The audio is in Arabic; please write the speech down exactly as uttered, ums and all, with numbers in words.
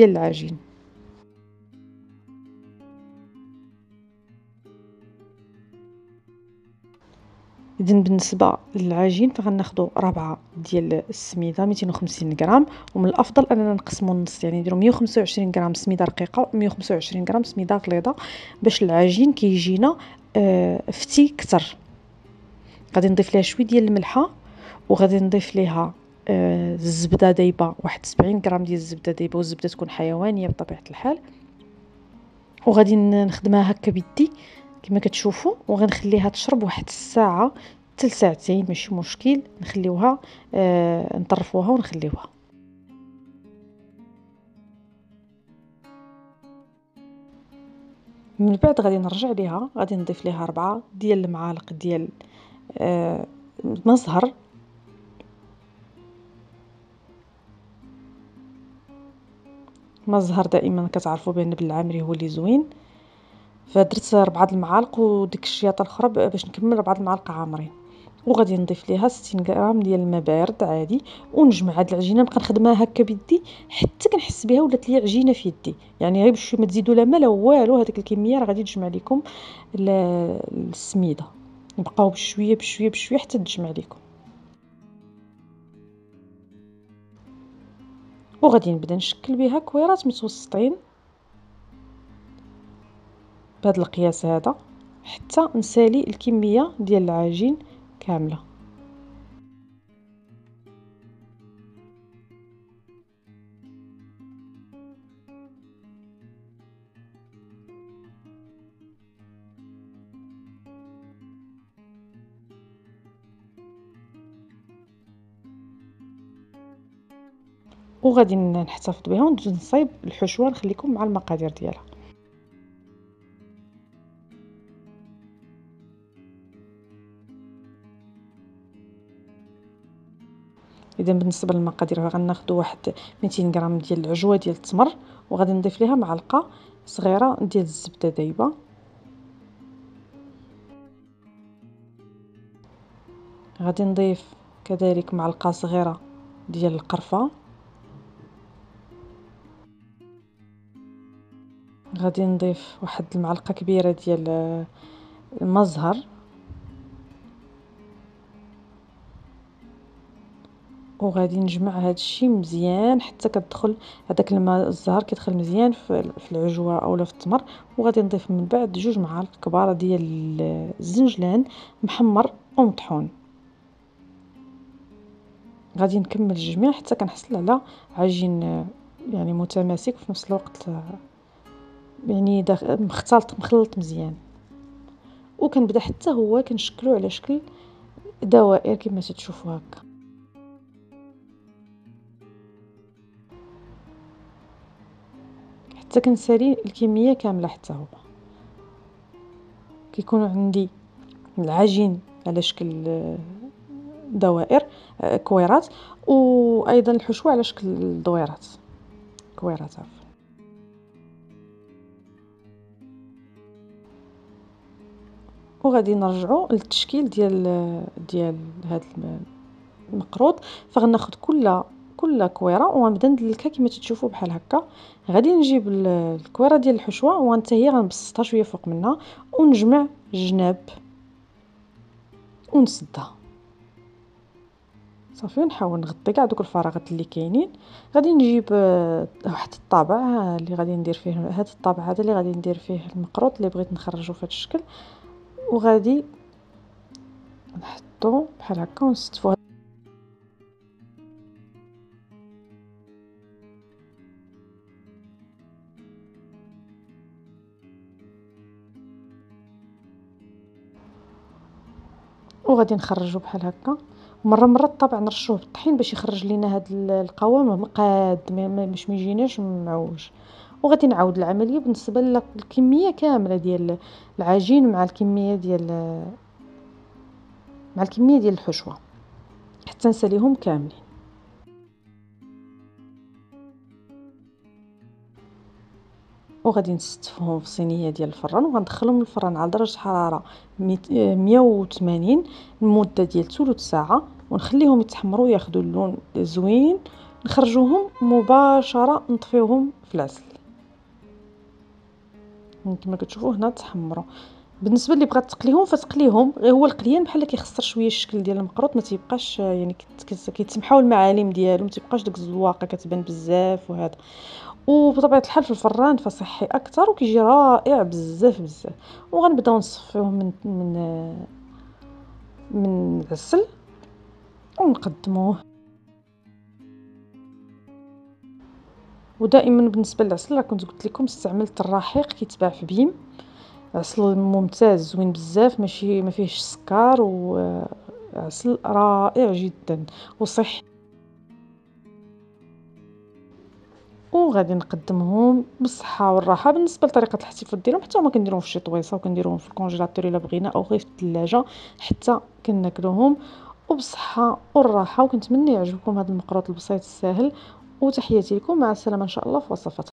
ديال العجين. اذا بالنسبه للعجين فغناخذوا ربعة ديال السميده مئتين وخمسين غرام، ومن الافضل اننا نقسموا النص، يعني نديروا مئة وخمسة وعشرين غرام سميده رقيقه و مئة وخمسة وعشرين غرام سميده غليظه باش العجين كيجينا آه فتي كتر. غادي نضيف ليها شويه ديال الملحه، وغادي نضيف ليها آه الزبده دايبه، واحد سبعين غرام ديال الزبده دايبه، والزبده تكون حيوانيه بطبيعه الحال. وغادي نخدمها هكا بيدي كما كتشوفوا، وغنخليها تشرب واحد الساعه حتى لساعتين ماشي مشكل، نخليوها آه نطرفوها ونخليوها. من بعد غادي نرجع ليها، غادي نضيف ليها أربعة ديال المعالق ديال آه ما زهر، ما زهر دائما كتعرفوا بان بالعامري هو اللي زوين، فدرت أربعة المعالق وديك الشياطه الاخرى باش نكمل أربعة المعالق عامرين. وغادي نضيف ليها ستين غرام ديال الماء بارد عادي، ونجمع هاد العجينه، نبقى نخدمها هكا بيدي حتى كنحس بها ولات لي عجينه في يدي، يعني غير بشويه ما تزيدوا لا ما لا والو، هذيك الكميه راه غادي تجمع لكم السميده. نبقاو بشويه بشويه بشويه حتى تجمع لكم. وغادي نبدا نشكل بها كويرات متوسطين بهذا القياس هذا حتى نسالي الكميه ديال العجين كامله. وغادي نحتفظ بها وندوز نصايب الحشوه، نخليكم مع المقادير ديالها. اذا بالنسبه للمقادير غناخذوا واحد مئتين غرام ديال العجوه ديال التمر، وغادي نضيف ليها معلقه صغيره ديال الزبده دايبه، غادي نضيف كذلك معلقه صغيره ديال القرفه، غادي نضيف واحد المعلقه كبيره ديال المزهر، وغادي نجمع هذا الشيء مزيان حتى كتدخل هذاك الماء الزهر كيدخل مزيان في العجوه اولا في التمر. وغادي نضيف من بعد جوج معالق كبار ديال الزنجلان محمر ومطحون. غادي نكمل الجميع حتى كنحصل على عجين يعني متماسك وفي نفس الوقت يعني مختلط مخلط مزيان. وكنبدا حتى هو كنشكلو على شكل دوائر كما تشوفوا هكا. حتى كنسالي الكميه كامله حتى هو كيكون عندي العجين على شكل دوائر كويرات، وايضا الحشوه على شكل دويرات كويرات عفوا. وغادي نرجعوا للتشكيل ديال ديال هذا المقروط. فغناخذ كل كل كويره ونبدا ندلكها كما تشوفوا بحال هكا. غادي نجيب الكويره ديال الحشوه وانت هي غنبسطها شويه فوق منها ونجمع الجناب ونسدها صافي، ونحاول نغطي كاع دوك الفراغات اللي كاينين. غادي نجيب واحد الطابع اللي غادي ندير فيه هذا الطابع هذا اللي غادي ندير فيه المقروط اللي بغيت نخرجه في هذا الشكل، وغادي نحطو بحال هكا ونستفو. وغادي نخرجو بحال هكا. مره مره طبعا نرشوه بالطحين باش يخرج لينا هاد القوام مقاد باش ما يجيناش معوج. وغادي نعاود العمليه بالنسبه للكميه كامله ديال العجين مع الكميه ديال مع الكميه ديال الحشوه حتى نساليهم كاملين. وغادي نستفهم في صينيه ديال الفران وغندخلهم للفران على درجه حراره مية وثمانين لمده ديال ثلث ساعه، ونخليهم يتحمروا ياخذوا اللون زوين نخرجوهم مباشره نطفيوهم في العسل كما كتشوفوا هنا تحمروا. بالنسبه اللي بغات تقليهم فتقليهم، غير هو القليان بحال كيخسر شويه الشكل ديال المقروط، ما تيبقاش يعني كيتسمحوا المعالم ديالو، ما تيبقاش ديك الزواقه كتبان بزاف وهذا. وبطبيعه الحال في الفران فصحي اكثر وكيجي رائع بزاف بزاف. وغنبداو نصفيوه من من من العسل ونقدموه. ودائما بالنسبه للعسل راه كنت قلت لكم استعملت الرحيق كيتباع في بيم، عسل ممتاز زوين بزاف، ماشي ما فيهش السكر، وعسل رائع جدا وصحي. وغادي نقدمهم بالصحه والراحه. بالنسبه لطريقه الاحتفاظ ديالهم حتى هما كنديروهم في شي طويصه وكنديروهم في الكونجيلاتور الا بغينا، او غير في الثلاجه حتى كناكلوهم وبصحه والراحه. وكنتمنى يعجبكم هذا المقروط البسيط الساهل، وتحياتي لكم، مع السلامه ان شاء الله في وصفات.